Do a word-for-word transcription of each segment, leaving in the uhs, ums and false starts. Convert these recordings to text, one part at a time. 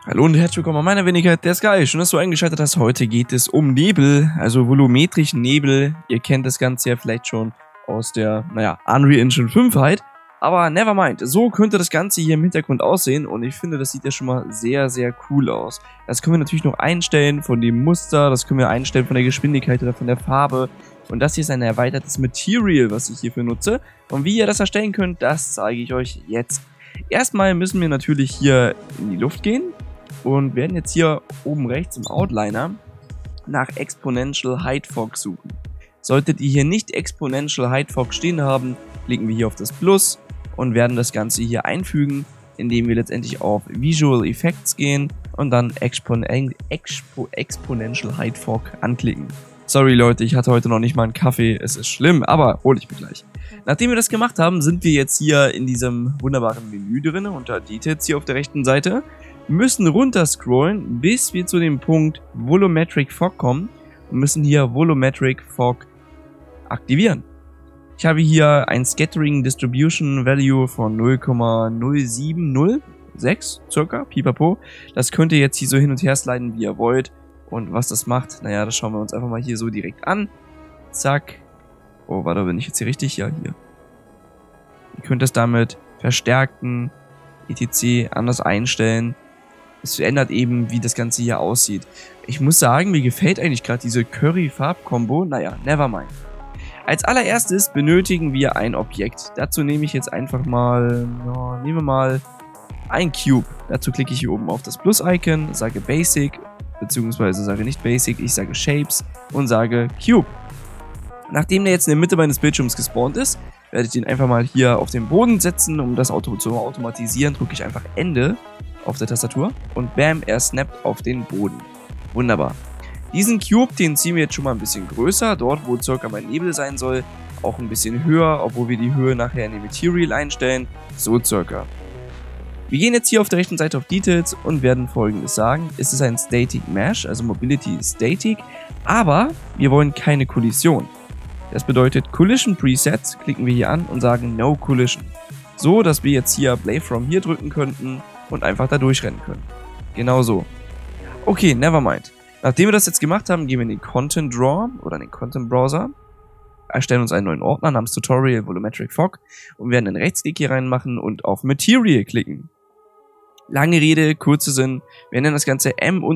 Hallo und herzlich willkommen an meiner Wenigkeit, der Sky. Schön, dass du eingeschaltet hast. Heute geht es um Nebel, also volumetrischen Nebel. Ihr kennt das Ganze ja vielleicht schon aus der, naja, Unreal Engine fünf halt. Aber nevermind, so könnte das Ganze hier im Hintergrund aussehen und ich finde, das sieht ja schon mal sehr, sehr cool aus. Das können wir natürlich noch einstellen von dem Muster, das können wir einstellen von der Geschwindigkeit oder von der Farbe. Und das hier ist ein erweitertes Material, was ich hierfür nutze. Und wie ihr das erstellen könnt, das zeige ich euch jetzt. Erstmal müssen wir natürlich hier in die Luft gehen und werden jetzt hier oben rechts im Outliner nach Exponential Height Fog suchen. Solltet ihr hier nicht Exponential Height Fog stehen haben, klicken wir hier auf das Plus und werden das Ganze hier einfügen, indem wir letztendlich auf Visual Effects gehen und dann Expon Expo Exponential Height Fog anklicken. Sorry Leute, ich hatte heute noch nicht mal einen Kaffee, es ist schlimm, aber hole ich mir gleich. Nachdem wir das gemacht haben, sind wir jetzt hier in diesem wunderbaren Menü drin, unter Details hier auf der rechten Seite, müssen runter scrollen, bis wir zu dem Punkt Volumetric Fog kommen und müssen hier Volumetric Fog aktivieren. Ich habe hier ein Scattering Distribution Value von null Komma null sieben null sechs circa, pipapo. Das könnt ihr jetzt hier so hin und her sliden, wie ihr wollt. Und was das macht, naja, das schauen wir uns einfach mal hier so direkt an. Zack. Oh, warte, bin ich jetzt hier richtig? Ja, hier. Ihr könnt das damit verstärken, et cetera anders einstellen. Es ändert eben, wie das Ganze hier aussieht. Ich muss sagen, mir gefällt eigentlich gerade diese Curry-Farb-Kombo. Naja, nevermind. Als allererstes benötigen wir ein Objekt. Dazu nehme ich jetzt einfach mal, no, nehmen wir mal ein Cube. Dazu klicke ich hier oben auf das Plus-Icon, sage Basic, beziehungsweise sage nicht Basic, ich sage Shapes und sage Cube. Nachdem der jetzt in der Mitte meines Bildschirms gespawnt ist, werde ich den einfach mal hier auf den Boden setzen, um das Auto zu automatisieren, drücke ich einfach Ende auf der Tastatur und bam, er snappt auf den Boden. Wunderbar. Diesen Cube, den ziehen wir jetzt schon mal ein bisschen größer, dort wo circa mein Nebel sein soll, auch ein bisschen höher, obwohl wir die Höhe nachher in dem Material einstellen, so circa. Wir gehen jetzt hier auf der rechten Seite auf Details und werden Folgendes sagen. Es ist ein Static Mesh, also Mobility Static, aber wir wollen keine Kollision. Das bedeutet Collision Presets, klicken wir hier an und sagen No Collision. So, dass wir jetzt hier Play From hier drücken könnten und einfach da durchrennen können. Genau so. Okay, nevermind. Nachdem wir das jetzt gemacht haben, gehen wir in den Content Drawer oder in den Content Browser, erstellen uns einen neuen Ordner namens Tutorial Volumetric Fog und werden einen Rechtsklick hier reinmachen und auf Material klicken. Lange Rede, kurzer Sinn, wir nennen das Ganze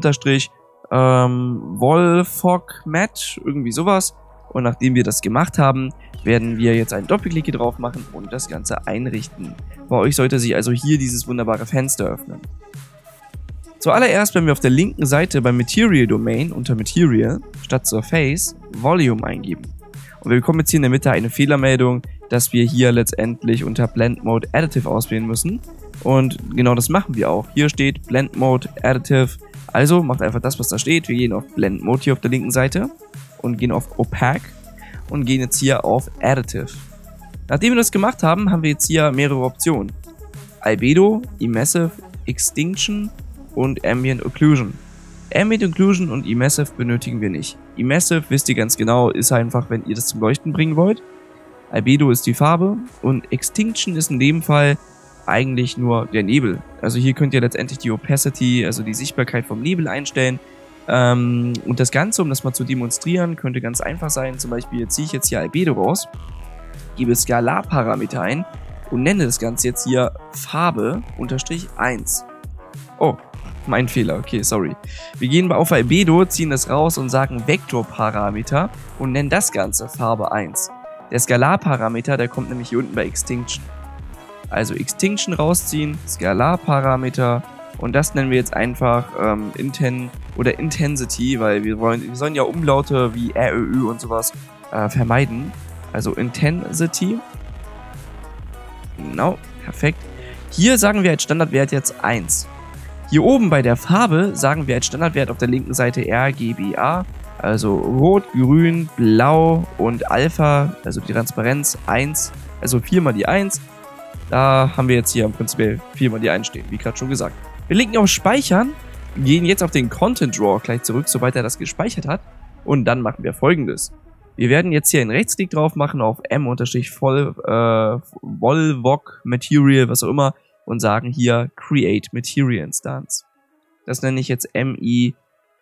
M-Vol-Fog-Mat, irgendwie sowas. Und nachdem wir das gemacht haben, werden wir jetzt einen Doppelklick hier drauf machen und das Ganze einrichten. Bei euch sollte sich also hier dieses wunderbare Fenster öffnen. Zuallererst werden wir auf der linken Seite beim Material Domain unter Material statt Surface Volume eingeben. Und wir bekommen jetzt hier in der Mitte eine Fehlermeldung, dass wir hier letztendlich unter Blend Mode Additive auswählen müssen. Und genau das machen wir auch. Hier steht Blend Mode Additive. Also macht einfach das, was da steht. Wir gehen auf Blend Mode hier auf der linken Seite und gehen auf Opaque und gehen jetzt hier auf Additive. Nachdem wir das gemacht haben, haben wir jetzt hier mehrere Optionen. Albedo, Emissive, Extinction und Ambient Occlusion. Ambient Occlusion und Emissive benötigen wir nicht. Emissive, wisst ihr ganz genau, ist einfach, wenn ihr das zum Leuchten bringen wollt. Albedo ist die Farbe und Extinction ist in dem Fall eigentlich nur der Nebel. Also hier könnt ihr letztendlich die Opacity, also die Sichtbarkeit vom Nebel einstellen. Ähm, und das Ganze, um das mal zu demonstrieren, könnte ganz einfach sein. Zum Beispiel ziehe ich jetzt hier Albedo raus, gebe Skalarparameter ein und nenne das Ganze jetzt hier Farbe unterstrich eins. Oh, mein Fehler, okay, sorry. Wir gehen auf Albedo, ziehen das raus und sagen Vektorparameter und nennen das Ganze Farbe eins. Der Skalarparameter, der kommt nämlich hier unten bei Extinction. Also Extinction rausziehen, Skalarparameter und das nennen wir jetzt einfach ähm, Inten oder Intensity, weil wir wollen, wir sollen ja Umlaute wie R, Ö, Ü und sowas äh, vermeiden. Also Intensity. Genau, perfekt. Hier sagen wir als Standardwert jetzt eins. Hier oben bei der Farbe sagen wir als Standardwert auf der linken Seite R G B A, also Rot, Grün, Blau und Alpha, also die Transparenz eins, also viermal die eins. Da haben wir jetzt hier im Prinzip viermal die eins stehen, wie gerade schon gesagt. Wir klicken auf Speichern, gehen jetzt auf den Content Drawer gleich zurück, sobald er das gespeichert hat. Und dann machen wir Folgendes. Wir werden jetzt hier einen Rechtsklick drauf machen auf M-Vol-Voc Material, was auch immer, und sagen hier Create Material Instance. Das nenne ich jetzt M I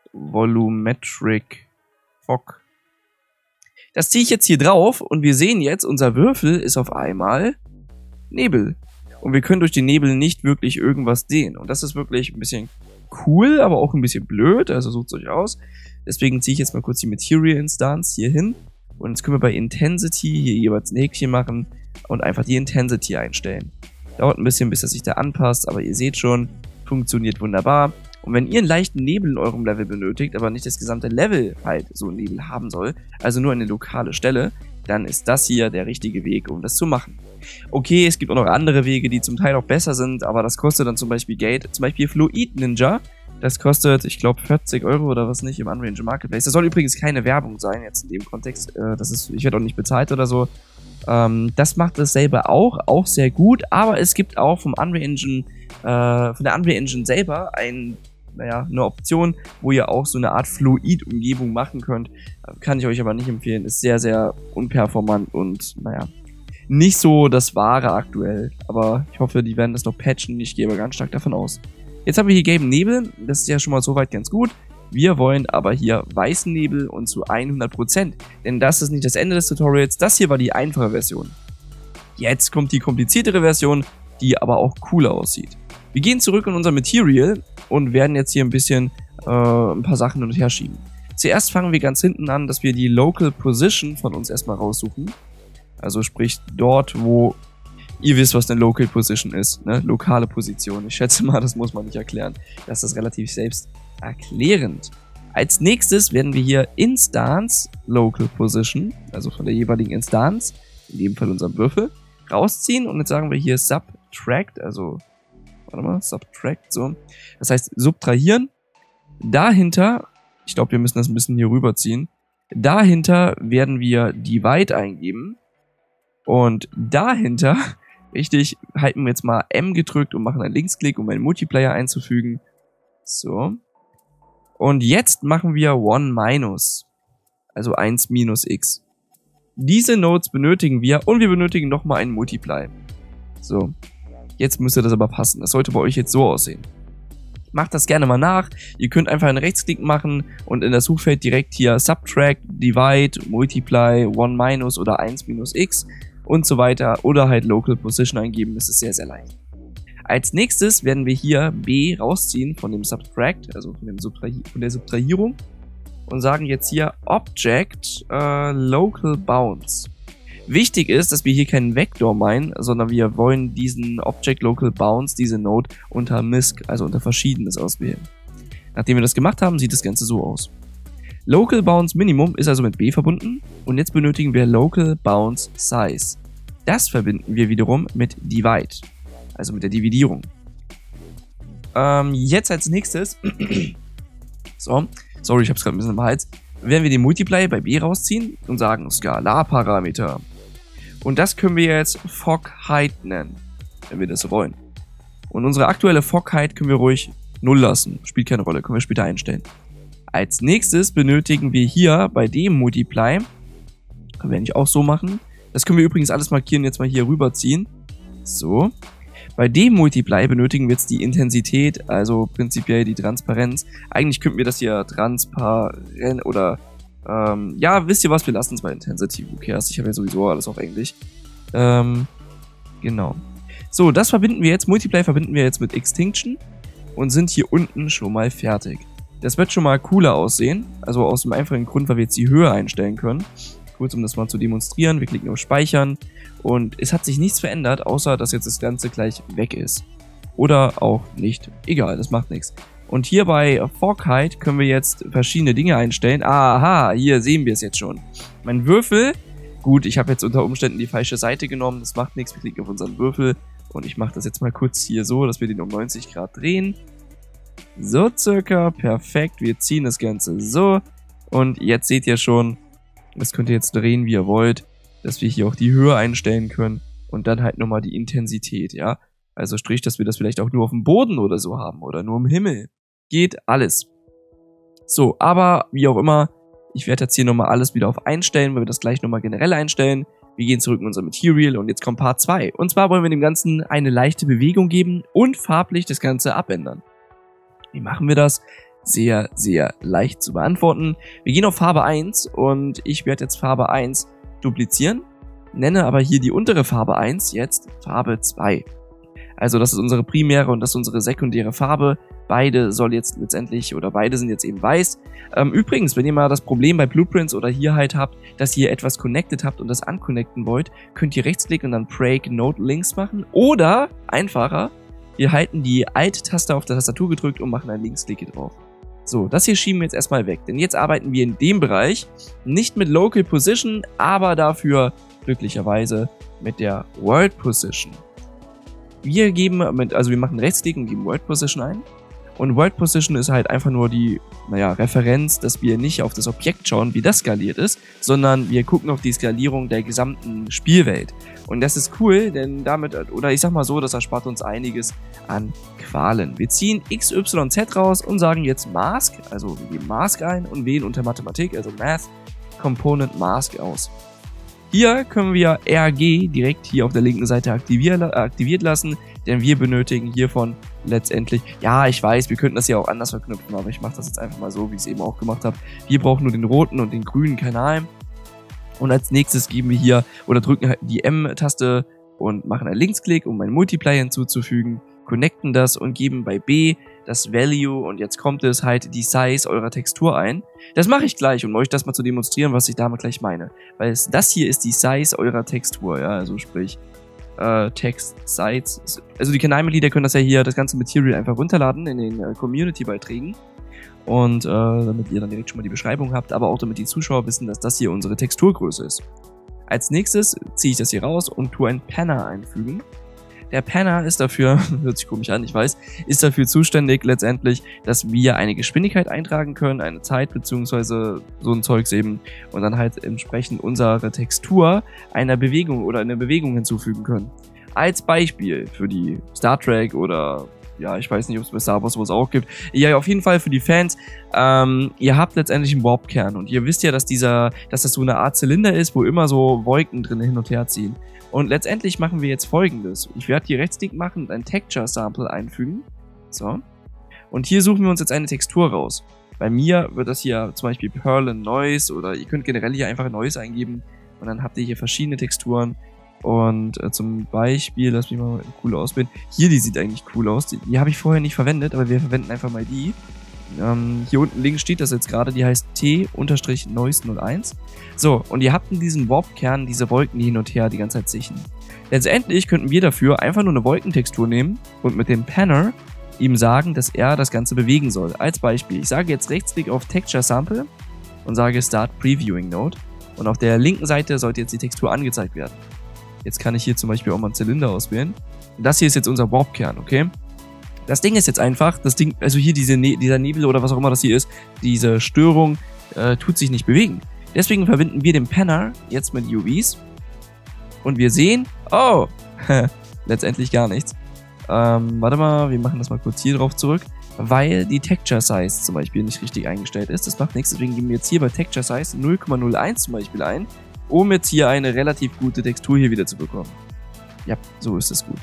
Volumetric Fog. Das ziehe ich jetzt hier drauf und wir sehen jetzt, unser Würfel ist auf einmal Nebel. Und wir können durch den Nebel nicht wirklich irgendwas sehen. Und das ist wirklich ein bisschen cool, aber auch ein bisschen blöd. Also sucht es euch aus. Deswegen ziehe ich jetzt mal kurz die Material Instance hier hin. Und jetzt können wir bei Intensity hier jeweils ein Häkchen machen und einfach die Intensity einstellen. Dauert ein bisschen, bis er sich da anpasst, aber ihr seht schon, funktioniert wunderbar. Und wenn ihr einen leichten Nebel in eurem Level benötigt, aber nicht das gesamte Level halt so einen Nebel haben soll, also nur eine lokale Stelle, dann ist das hier der richtige Weg, um das zu machen. Okay, es gibt auch noch andere Wege, die zum Teil auch besser sind, aber das kostet dann zum Beispiel Geld. Zum Beispiel Fluid Ninja, das kostet, ich glaube, vierzig Euro oder was nicht im Unreal Engine Marketplace. Das soll übrigens keine Werbung sein, jetzt in dem Kontext. Äh, das ist, ich werde auch nicht bezahlt oder so. Ähm, das macht es selber auch, auch sehr gut, aber es gibt auch vom Unreal Engine, äh, von der Unreal Engine selber ein, naja, eine Option, wo ihr auch so eine Art Fluid-Umgebung machen könnt. Kann ich euch aber nicht empfehlen, ist sehr, sehr unperformant und, naja, nicht so das Wahre aktuell. Aber ich hoffe, die werden das noch patchen, ich gehe aber ganz stark davon aus. Jetzt haben wir hier gelben Nebel, das ist ja schon mal soweit ganz gut. Wir wollen aber hier weißen Nebel und zu hundert Prozent, denn das ist nicht das Ende des Tutorials, das hier war die einfache Version. Jetzt kommt die kompliziertere Version, die aber auch cooler aussieht. Wir gehen zurück in unser Material und werden jetzt hier ein bisschen äh, ein paar Sachen hin und her schieben. Zuerst fangen wir ganz hinten an, dass wir die Local Position von uns erstmal raussuchen. Also sprich dort, wo ihr wisst, was eine Local Position ist, ne? Lokale Position. Ich schätze mal, das muss man nicht erklären. Das ist relativ selbst erklärend. Als nächstes werden wir hier Instance Local Position, also von der jeweiligen Instanz, in dem Fall unserem Würfel, rausziehen und jetzt sagen wir hier Subtract, also warte mal, Subtract, so. Das heißt subtrahieren. Dahinter, ich glaube, wir müssen das ein bisschen hier rüberziehen. Dahinter werden wir Divide eingeben und dahinter, richtig, halten wir jetzt mal M gedrückt und machen einen Linksklick, um einen Multiplier einzufügen. So. Und jetzt machen wir one minus, also eins minus x. Diese Nodes benötigen wir und wir benötigen nochmal einen Multiply. So, jetzt müsste das aber passen. Das sollte bei euch jetzt so aussehen. Macht das gerne mal nach. Ihr könnt einfach einen Rechtsklick machen und in das Suchfeld direkt hier Subtract, Divide, Multiply, one minus oder eins minus x und so weiter oder halt Local Position eingeben. Das ist sehr, sehr leicht. Als nächstes werden wir hier B rausziehen von dem Subtract, also von, dem Subtrahi von der Subtrahierung und sagen jetzt hier Object äh, Local Bounds. Wichtig ist, dass wir hier keinen Vektor meinen, sondern wir wollen diesen Object Local Bounds, diese Node unter M I S C, also unter Verschiedenes auswählen. Nachdem wir das gemacht haben, sieht das Ganze so aus. Local Bounds Minimum ist also mit B verbunden und jetzt benötigen wir Local Bounds Size. Das verbinden wir wiederum mit Divide. Also mit der Dividierung. Ähm, jetzt als nächstes, so, sorry, ich hab's gerade ein bisschen im Hals, werden wir den Multiply bei B rausziehen und sagen Skalarparameter. Und das können wir jetzt Fog Height nennen, wenn wir das so wollen. Und unsere aktuelle Fog Height können wir ruhig null lassen, spielt keine Rolle, können wir später einstellen. Als nächstes benötigen wir hier bei dem Multiply, können wir eigentlich auch so machen, das können wir übrigens alles markieren, jetzt mal hier rüberziehen. So. Bei dem Multiply benötigen wir jetzt die Intensität, also prinzipiell die Transparenz. Eigentlich könnten wir das hier transparent oder, ähm, ja, wisst ihr was, wir lassen es bei Intensity. Who cares? Ich habe ja sowieso alles auf Englisch. Ähm, genau. So, das verbinden wir jetzt, Multiply verbinden wir jetzt mit Extinction und sind hier unten schon mal fertig. Das wird schon mal cooler aussehen, also aus dem einfachen Grund, weil wir jetzt die Höhe einstellen können. Kurz, um das mal zu demonstrieren, wir klicken auf Speichern und es hat sich nichts verändert, außer dass jetzt das Ganze gleich weg ist. Oder auch nicht. Egal, das macht nichts. Und hier bei Fog Height können wir jetzt verschiedene Dinge einstellen. Aha, hier sehen wir es jetzt schon. Mein Würfel, gut, ich habe jetzt unter Umständen die falsche Seite genommen, das macht nichts, wir klicken auf unseren Würfel und ich mache das jetzt mal kurz hier so, dass wir den um neunzig Grad drehen. So circa, perfekt, wir ziehen das Ganze so und jetzt seht ihr schon, das könnt ihr jetzt drehen, wie ihr wollt, dass wir hier auch die Höhe einstellen können und dann halt nochmal die Intensität, ja. Also sprich, dass wir das vielleicht auch nur auf dem Boden oder so haben oder nur im Himmel. Geht alles. So, aber wie auch immer, ich werde jetzt hier nochmal alles wieder auf einstellen, weil wir das gleich nochmal generell einstellen. Wir gehen zurück in unser Material und jetzt kommt Part zwei. Und zwar wollen wir dem Ganzen eine leichte Bewegung geben und farblich das Ganze abändern. Wie machen wir das? Sehr, sehr leicht zu beantworten. Wir gehen auf Farbe eins und ich werde jetzt Farbe eins duplizieren, nenne aber hier die untere Farbe eins jetzt Farbe zwei. Also das ist unsere primäre und das ist unsere sekundäre Farbe. Beide soll jetzt letztendlich, oder beide sind jetzt eben weiß. Ähm, übrigens, wenn ihr mal das Problem bei Blueprints oder hier halt habt, dass ihr etwas connected habt und das unconnecten wollt, könnt ihr rechtsklicken und dann Break Node Links machen. Oder, einfacher, wir halten die Alt-Taste auf der Tastatur gedrückt und machen einen Linksklick hier drauf. So, das hier schieben wir jetzt erstmal weg, denn jetzt arbeiten wir in dem Bereich nicht mit Local Position, aber dafür glücklicherweise mit der World Position. Wir geben mit, also wir machen Rechtsklick und geben World Position ein. Und World Position ist halt einfach nur die, naja, Referenz, dass wir nicht auf das Objekt schauen, wie das skaliert ist, sondern wir gucken auf die Skalierung der gesamten Spielwelt. Und das ist cool, denn damit, oder ich sag mal so, das erspart uns einiges an Qualen. Wir ziehen X Y Z raus und sagen jetzt Mask, also wir geben Mask ein und wählen unter Mathematik, also Math, Component Mask aus. Hier können wir R G direkt hier auf der linken Seite aktivier, aktiviert lassen, denn wir benötigen hiervon letztendlich, ja, ich weiß, wir könnten das ja auch anders verknüpfen, aber ich mache das jetzt einfach mal so, wie ich es eben auch gemacht habe. Wir brauchen nur den roten und den grünen Kanal. Und als nächstes geben wir hier oder drücken halt die M-Taste und machen einen Linksklick, um einen Multiplier hinzuzufügen, connecten das und geben bei B das Value und jetzt kommt es halt die Size eurer Textur ein. Das mache ich gleich, um euch das mal zu demonstrieren, was ich damit gleich meine. Weil es, das hier ist die Size eurer Textur, ja, also sprich äh, Text, Size. Also die Kanalmitglieder können das ja hier, das ganze Material einfach runterladen in den äh, Community-Beiträgen. Und äh, damit ihr dann direkt schon mal die Beschreibung habt, aber auch damit die Zuschauer wissen, dass das hier unsere Texturgröße ist. Als nächstes ziehe ich das hier raus und tue einen Panner einfügen. Der Panner ist dafür, hört sich komisch an, ich weiß, ist dafür zuständig letztendlich, dass wir eine Geschwindigkeit eintragen können, eine Zeit beziehungsweise so ein Zeugs eben und dann halt entsprechend unsere Textur einer Bewegung oder eine Bewegung hinzufügen können. Als Beispiel für die Star Trek oder ja, ich weiß nicht, ob es bei Star Wars sowas auch gibt. Ja, auf jeden Fall für die Fans. Ähm, ihr habt letztendlich einen Warp-Kern und ihr wisst ja, dass dieser, dass das so eine Art Zylinder ist, wo immer so Wolken drin hin und her ziehen. Und letztendlich machen wir jetzt Folgendes. Ich werde hier Rechtsklick machen und ein Texture Sample einfügen. So. Und hier suchen wir uns jetzt eine Textur raus. Bei mir wird das hier zum Beispiel Perlin Noise oder ihr könnt generell hier einfach Noise eingeben und dann habt ihr hier verschiedene Texturen. Und äh, zum Beispiel, lass mich mal cool ausbilden. Hier, die sieht eigentlich cool aus. Die, die habe ich vorher nicht verwendet, aber wir verwenden einfach mal die. Ähm, hier unten links steht das jetzt gerade, die heißt T-Noise null eins. So, und ihr habt in diesem Warp-Kern diese Wolken, die hin und her die ganze Zeit sichern. Letztendlich könnten wir dafür einfach nur eine Wolkentextur nehmen und mit dem Panner ihm sagen, dass er das Ganze bewegen soll. Als Beispiel, ich sage jetzt Rechtsklick auf Texture Sample und sage Start Previewing Node. Und auf der linken Seite sollte jetzt die Textur angezeigt werden. Jetzt kann ich hier zum Beispiel auch mal einen Zylinder auswählen. Und das hier ist jetzt unser Warp-Kern, okay? Das Ding ist jetzt einfach, das Ding, also hier diese ne dieser Nebel oder was auch immer das hier ist, diese Störung äh, tut sich nicht bewegen. Deswegen verwenden wir den Panner jetzt mit U Vs. Und wir sehen, oh, letztendlich gar nichts. Ähm, warte mal, wir machen das mal kurz hier drauf zurück. Weil die Texture Size zum Beispiel nicht richtig eingestellt ist. Das macht nichts, deswegen geben wir jetzt hier bei Texture Size null Komma null eins zum Beispiel ein, um jetzt hier eine relativ gute Textur hier wieder zu bekommen. Ja, so ist es gut.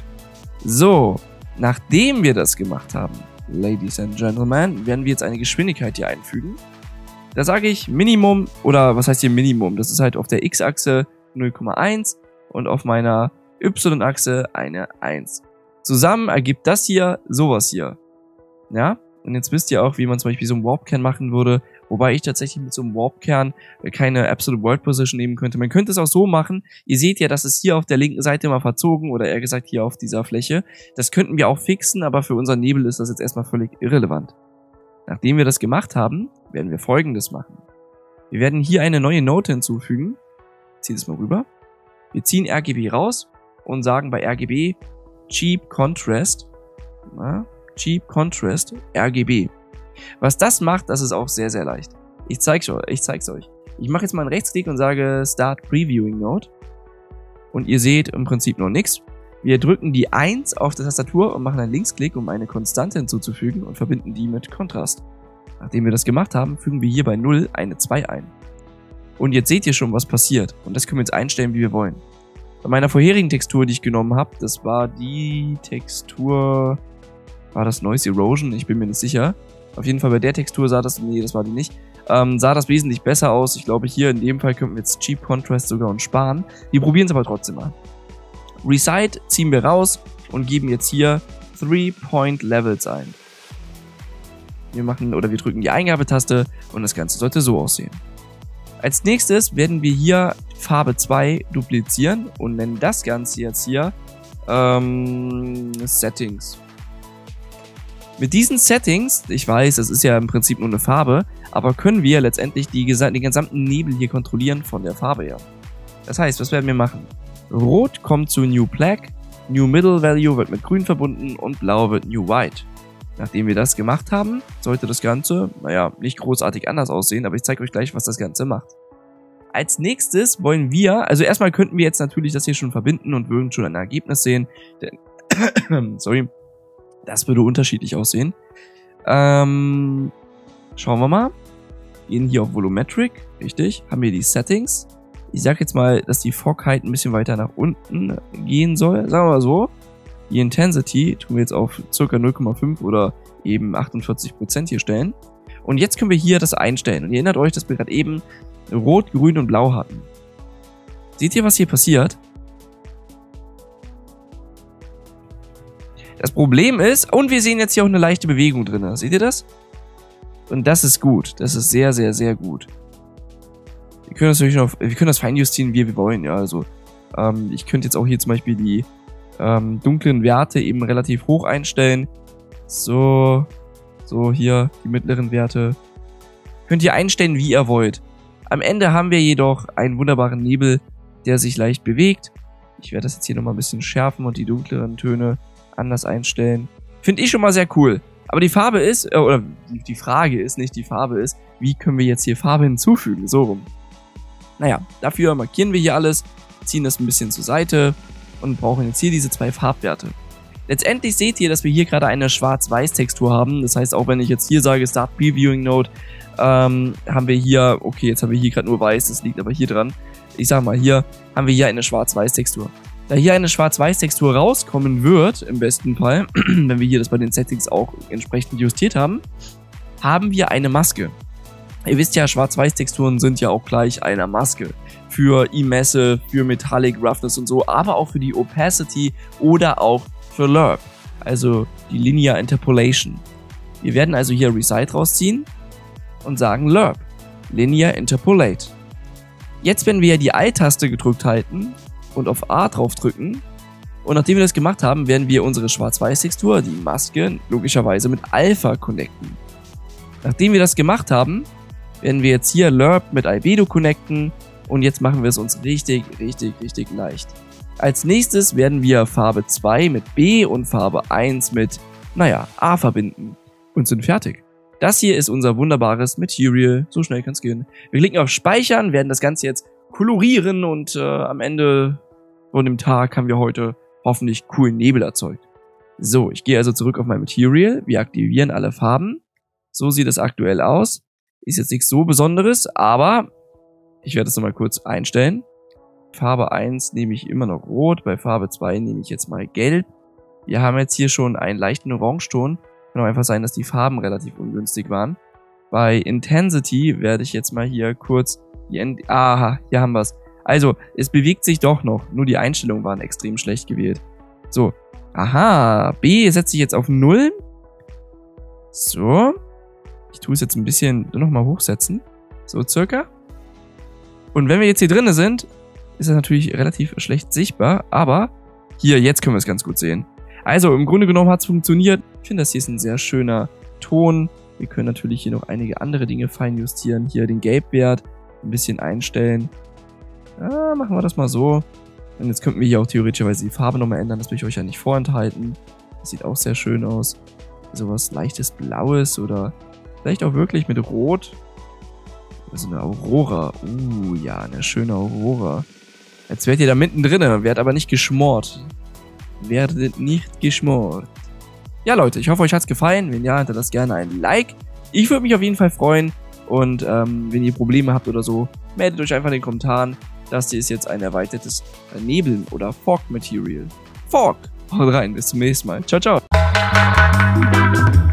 So, nachdem wir das gemacht haben, Ladies and Gentlemen, werden wir jetzt eine Geschwindigkeit hier einfügen. Da sage ich Minimum, oder was heißt hier Minimum? Das ist halt auf der X-Achse null Komma eins und auf meiner Y-Achse eine eins. Zusammen ergibt das hier sowas hier. Ja, und jetzt wisst ihr auch, wie man zum Beispiel so einen Warp-Kern machen würde, wobei ich tatsächlich mit so einem Warp-Kern keine Absolute World Position nehmen könnte. Man könnte es auch so machen, ihr seht ja, dass es hier auf der linken Seite mal verzogen, oder eher gesagt hier auf dieser Fläche. Das könnten wir auch fixen, aber für unseren Nebel ist das jetzt erstmal völlig irrelevant. Nachdem wir das gemacht haben, werden wir Folgendes machen. Wir werden hier eine neue Note hinzufügen. Ich ziehe das mal rüber. Wir ziehen R G B raus und sagen bei R G B Cheap Contrast. Na, Cheap Contrast R G B. Was das macht, das ist auch sehr, sehr leicht. Ich zeig's euch. Ich zeig's euch. Ich mache jetzt mal einen Rechtsklick und sage Start Previewing Node. Und ihr seht im Prinzip noch nichts. Wir drücken die eins auf der Tastatur und machen einen Linksklick, um eine Konstante hinzuzufügen und verbinden die mit Kontrast. Nachdem wir das gemacht haben, fügen wir hier bei null eine zwei ein. Und jetzt seht ihr schon, was passiert. Und das können wir jetzt einstellen, wie wir wollen. Bei meiner vorherigen Textur, die ich genommen habe, das war die Textur... War das Noise Erosion? Ich bin mir nicht sicher. Auf jeden Fall bei der Textur sah das, nee, das war die nicht, ähm, sah das wesentlich besser aus. Ich glaube, hier in dem Fall könnten wir jetzt Cheap Contrast sogar und sparen. Wir probieren es aber trotzdem mal. Recite ziehen wir raus und geben jetzt hier Three-Point Levels ein. Wir machen, oder wir drücken die Eingabetaste und das Ganze sollte so aussehen. Als nächstes werden wir hier Farbe zwei duplizieren und nennen das Ganze jetzt hier ähm, Settings. Mit diesen Settings, ich weiß, das ist ja im Prinzip nur eine Farbe, aber können wir letztendlich die, den gesamten Nebel hier kontrollieren von der Farbe her. Das heißt, was werden wir machen? Rot kommt zu New Black, New Middle Value wird mit Grün verbunden und Blau wird New White. Nachdem wir das gemacht haben, sollte das Ganze, naja, nicht großartig anders aussehen, aber ich zeige euch gleich, was das Ganze macht. Als nächstes wollen wir, also erstmal könnten wir jetzt natürlich das hier schon verbinden und würden schon ein Ergebnis sehen, denn, sorry, das würde unterschiedlich aussehen. Ähm, schauen wir mal. Gehen hier auf Volumetric, richtig, haben wir die Settings. Ich sage jetzt mal, dass die Fog halt ein bisschen weiter nach unten gehen soll, sagen wir mal so. Die Intensity tun wir jetzt auf ca. null Komma fünf oder eben achtundvierzig Prozent hier stellen. Und jetzt können wir hier das einstellen. Und ihr erinnert euch, dass wir gerade eben Rot, Grün und Blau hatten. Seht ihr, was hier passiert? Das Problem ist, und wir sehen jetzt hier auch eine leichte Bewegung drin. Seht ihr das? Und das ist gut. Das ist sehr, sehr, sehr gut. Wir können das natürlich noch, wir können das feinjustieren, wie wir wollen. Ja, also ähm, ich könnte jetzt auch hier zum Beispiel die ähm, dunklen Werte eben relativ hoch einstellen. So, so hier die mittleren Werte. Könnt ihr einstellen, wie ihr wollt. Am Ende haben wir jedoch einen wunderbaren Nebel, der sich leicht bewegt. Ich werde das jetzt hier nochmal ein bisschen schärfen und die dunkleren Töne anders einstellen. Finde ich schon mal sehr cool. Aber die Farbe ist, äh, oder die Frage ist, nicht die Farbe ist, wie können wir jetzt hier Farbe hinzufügen? So rum. Naja, dafür markieren wir hier alles, ziehen das ein bisschen zur Seite und brauchen jetzt hier diese zwei Farbwerte. Letztendlich seht ihr, dass wir hier gerade eine Schwarz-Weiß-Textur haben. Das heißt, auch wenn ich jetzt hier sage Start Previewing Node, ähm, haben wir hier, okay, jetzt haben wir hier gerade nur Weiß, das liegt aber hier dran. Ich sag mal, hier haben wir hier eine Schwarz-Weiß-Textur. Da hier eine Schwarz-Weiß-Textur rauskommen wird, im besten Fall, wenn wir hier das bei den Settings auch entsprechend justiert haben, haben wir eine Maske. Ihr wisst ja, Schwarz-Weiß-Texturen sind ja auch gleich einer Maske. Für E-Massive, für Metallic Roughness und so, aber auch für die Opacity oder auch für Lerp, also die Linear Interpolation. Wir werden also hier Recite rausziehen und sagen Lerp, Linear Interpolate. Jetzt, wenn wir die Alt-Taste gedrückt halten und auf A drauf drücken, und nachdem wir das gemacht haben, werden wir unsere Schwarz-Weiß-Textur, die Maske, logischerweise mit Alpha connecten. Nachdem wir das gemacht haben, werden wir jetzt hier Lerp mit Albedo connecten und jetzt machen wir es uns richtig, richtig, richtig leicht. Als nächstes werden wir Farbe zwei mit B und Farbe eins mit, naja, A verbinden und sind fertig. Das hier ist unser wunderbares Material. So schnell kann es gehen. Wir klicken auf Speichern, werden das Ganze jetzt kolorieren und äh, am Ende von dem Tag haben wir heute hoffentlich coolen Nebel erzeugt. So, ich gehe also zurück auf mein Material. Wir aktivieren alle Farben. So sieht es aktuell aus. Ist jetzt nichts so Besonderes, aber ich werde es nochmal kurz einstellen. Farbe eins nehme ich immer noch rot, bei Farbe zwei nehme ich jetzt mal gelb. Wir haben jetzt hier schon einen leichten Orangeton. Kann auch einfach sein, dass die Farben relativ ungünstig waren. Bei Intensity werde ich jetzt mal hier kurz die End Aha, hier haben wir es. Also, es bewegt sich doch noch, nur die Einstellungen waren extrem schlecht gewählt. So, aha, B setze ich jetzt auf null. So, ich tue es jetzt ein bisschen nochmal hochsetzen. So circa. Und wenn wir jetzt hier drinnen sind, ist das natürlich relativ schlecht sichtbar, aber hier, jetzt können wir es ganz gut sehen. Also, im Grunde genommen hat es funktioniert. Ich finde, das hier ist ein sehr schöner Ton. Wir können natürlich hier noch einige andere Dinge fein justieren. Hier den Gelbwert ein bisschen einstellen. Ja, machen wir das mal so. Und jetzt könnten wir hier auch theoretischerweise die Farbe nochmal ändern. Das will ich euch ja nicht vorenthalten. Das sieht auch sehr schön aus. So was leichtes Blaues oder vielleicht auch wirklich mit Rot. Also eine Aurora. Uh, ja, eine schöne Aurora. Jetzt werdet ihr da mittendrin, werdet aber nicht geschmort. Werdet nicht geschmort. Ja, Leute, ich hoffe, euch hat's gefallen. Wenn ja, hinterlasst gerne ein Like. Ich würde mich auf jeden Fall freuen. Und ähm, wenn ihr Probleme habt oder so, meldet euch einfach in den Kommentaren. Das hier ist jetzt ein erweitertes Nebel- oder Fog-Material. Fog! Haut rein, bis zum nächsten Mal. Ciao, ciao. Musik